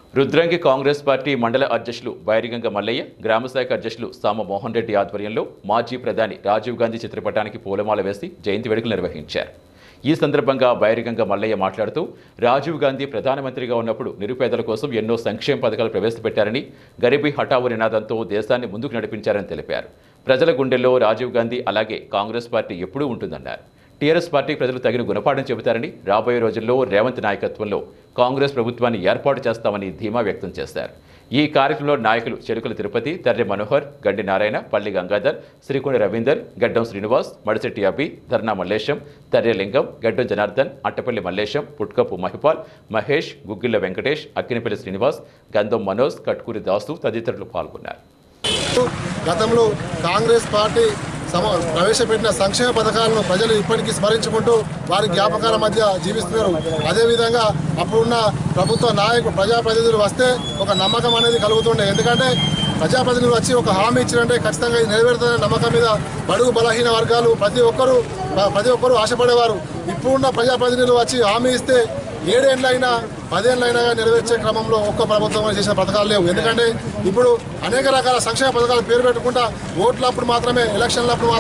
Rudrangi Congress party మండల అధ్యక్షులు బైరిగంగ మల్లయ్య, గ్రామశాఖ అధ్యక్షులు సామ మోహన్ రెడ్డి ఆధ్వర్యంలో మాజీ ప్రధాని రాజీవ్ గాంధీ చిత్రపటానికి పూలమాల వేసి జయంతి వేడుకలు నిర్వహించారు. ఈ సందర్భంగా బైరిగంగ మల్లయ్య మాట్లాడుతూ రాజీవ్ గాంధీ ప్రధానమంత్రిగా ఉన్నప్పుడు నిరుపేదల కోసం ఎన్నో సంక్షేమ పథకాలు ప్రవేశపెట్టారని, గరీబీ హఠావో నినాదంతో దేశాన్ని ముందుకు నడిపించారని తెలిపారు. ప్రజల గుండెల్లో రాజీవ్ గాంధీ అలాగే కాంగ్రెస్ పార్టీ ఎప్పుడూ ఉంటుందన్నారు. టీఆర్ఎస్ పార్టీ ప్రజలు తగిన గుణపాఠం చెబుతారని, రాబోయే రోజుల్లో రేవంత్ నాయకత్వంలో కాంగ్రెస్ ప్రభుత్వాన్ని ఏర్పాటు చేస్తామని ధీమా వ్యక్తం చేశారు. ఈ కార్యక్రమంలో నాయకులు చెరుకుల తిరుపతి, తర్రె మనోహర్, గండి నారాయణ, పల్లి గంగాధర్, శ్రీకోణి రవీందర్, గడ్డం శ్రీనివాస్, మడిశెట్టి అభి, ధర్నా మల్లేశం, తర్రె లింగం, గడ్డం జనార్దన్, అట్టపల్లి మల్లేశం, పుట్కపు మహిపాల్, మహేష్, గుగ్గిళ్ల వెంకటేష్, అక్కినపల్లి శ్రీనివాస్, గంధం మనోజ్, కట్కూరి దాసు తదితరులు పాల్గొన్నారు. గతంలో కాంగ్రెస్ పార్టీ ప్రవేశపెట్టిన సంక్షేమ పథకాలను ప్రజలు ఇప్పటికీ స్మరించుకుంటూ వారి జ్ఞాపకాల మధ్య జీవిస్తున్నారు. అదేవిధంగా అప్పుడున్న ప్రభుత్వ నాయకులు ప్రజాప్రతినిధులు వస్తే ఒక నమ్మకం అనేది కలుగుతుండే. ఎందుకంటే ప్రజాప్రతినిధులు వచ్చి ఒక హామీ ఇచ్చినంటే ఖచ్చితంగా ఇది నెరవేరుతుందనే నమ్మకం మీద బడుగు బలహీన వర్గాలు ప్రతి ఒక్కరూ ఆశపడేవారు. ఇప్పుడున్న ప్రజాప్రతినిధులు వచ్చి హామీ ఇస్తే 7 ఏళ్ళైనా 10 ఏళ్ళైనా నెరవేర్చే క్రమంలో ఒక్క ప్రభుత్వం చేసిన పథకాలు లేవు. ఎందుకంటే ఇప్పుడు అనేక రకాల సంక్షేమ పథకాలు పేరు పెట్టుకుంటా ఓట్లప్పుడు మాత్రమే ఎలక్షన్లప్పుడు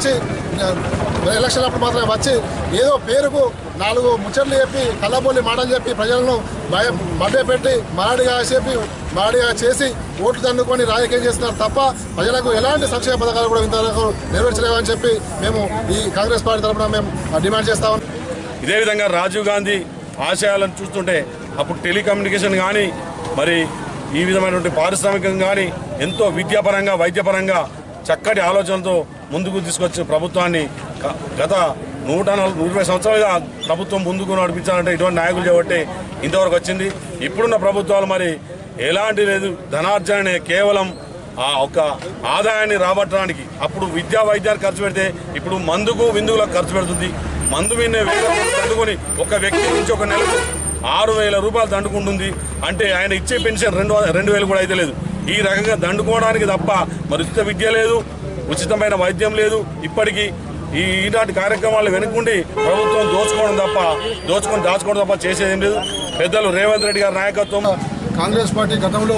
మాత్రమే వచ్చి ఏదో పేరుకు 4 ముచ్చట్లు చెప్పి కళ్ళబొల్లి మాటలు చెప్పి ప్రజలను మభ్యపెట్టి మాడిగా చేసి ఓట్లు దండుకొని రాజకీయం చేస్తున్నారు తప్ప ప్రజలకు ఎలాంటి సంక్షేమ పథకాలు కూడా ఇంతవరకు నెరవేర్చలేవని చెప్పి మేము ఈ కాంగ్రెస్ పార్టీ తరఫున మేము డిమాండ్ చేస్తాం. ఇదే విధంగా రాజీవ్ గాంధీ ఆశయాలను చూస్తుంటే అప్పుడు టెలికమ్యూనికేషన్ కానీ మరి ఈ విధమైనటువంటి పారిశ్రామికం కానీ ఎంతో విద్యాపరంగా వైద్యపరంగా చక్కటి ఆలోచనలతో ముందుకు తీసుకొచ్చిన ప్రభుత్వాన్ని గత 120 సంవత్సరాలుగా ప్రభుత్వం ముందుకు నడిపించాలంటే ఇటువంటి నాయకులు చేయబట్టే ఇంతవరకు వచ్చింది. ఇప్పుడున్న ప్రభుత్వాలు మరి ఎలాంటి లేదు, ధనార్జననే కేవలం ఆ ఒక ఆదాయాన్ని రాబట్టడానికి. అప్పుడు విద్యా వైద్యాన్ని ఖర్చు పెడితే ఇప్పుడు మందుకు విందువులకు ఖర్చు పెడుతుంది. మందు మీద 1000 రూపాయలు దండుకొని ఒక వ్యక్తి నుంచి ఒక నెలకు 6000 రూపాయలు దండుకుంటుంది. అంటే ఆయన ఇచ్చే పెన్షన్ 2000 కూడా అయితే లేదు. ఈ రకంగా దండుకోవడానికి తప్ప మరి ఉచిత విద్య లేదు, ఉచితమైన వైద్యం లేదు. ఇప్పటికీ ఈనాటి కార్యక్రమాలు వెనుకుండి ప్రభుత్వం దాచుకోవడం తప్ప చేసేదేం లేదు. పెద్దలు రేవంత్ రెడ్డి గారి నాయకత్వం కాంగ్రెస్ పార్టీ గతంలో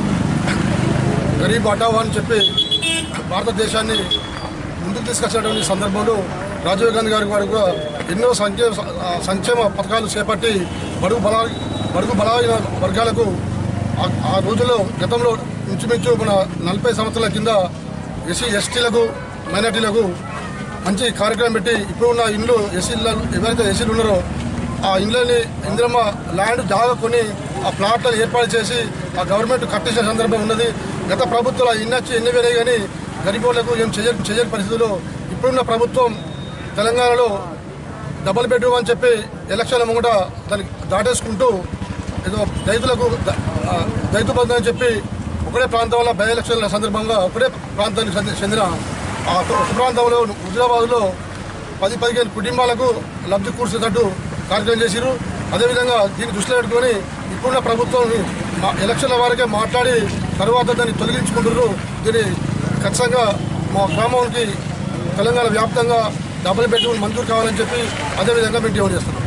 గరీబ్ హఠావో అని చెప్పి భారతదేశాన్ని ముందుకు తీసుకొచ్చినటువంటి సందర్భంలో రాజీవ్ గాంధీ గారి కూడా ఎన్నో సంక్షేమ పథకాలు చేపట్టి బడుగు బలహీన వర్గాలకు ఆ రోజుల్లో గతంలో ఇంచుమించు మన 40 సంవత్సరాల కింద ఎస్టీలకు మైనార్టీలకు మంచి కార్యక్రమం పెట్టి ఇప్పుడున్న ఇండ్లు ఎవరైతే ఎస్సీలు ఉన్నారో ఆ ఇండ్లని ఇందిరమ్మ ల్యాండ్ జాగా కొని ఆ ప్లాట్లను ఏర్పాటు చేసి ఆ గవర్నమెంట్ కట్టించిన సందర్భం ఉన్నది. గత ప్రభుత్వాలు ఎన్ని వేరే కానీ గరీబులకు ఏం చేయని పరిస్థితుల్లో ఇప్పుడున్న ప్రభుత్వం తెలంగాణలో డబుల్ బెడ్రూమ్ అని చెప్పి ఎలక్షన్ల ముంగట దానికి దాటేసుకుంటూ ఏదో రైతు బంధు అని చెప్పి ఒకటే ప్రాంతం వల్ల బై ఎలక్షన్ల సందర్భంగా ఒకటే ప్రాంతానికి చెందిన ఆ ప్రాంతంలో హుజరాబాద్లో 10-15 కుటుంబాలకు లబ్ధి కూర్చేటట్టు కార్యక్రమం చేసిరు. అదేవిధంగా దీన్ని దృష్టిలో పెట్టుకొని ఇప్పుడున్న ప్రభుత్వం ఎలక్షన్ల వారికే మాట్లాడి తర్వాత దాన్ని తొలగించుకుంటున్నారు. దీన్ని ఖచ్చితంగా మా గ్రామానికి తెలంగాణ వ్యాప్తంగా డబుల్ బెడ్రూమ్ మంజూరు కావాలని చెప్పి అదేవిధంగా మేము డిమాండ్ చేస్తున్నాం.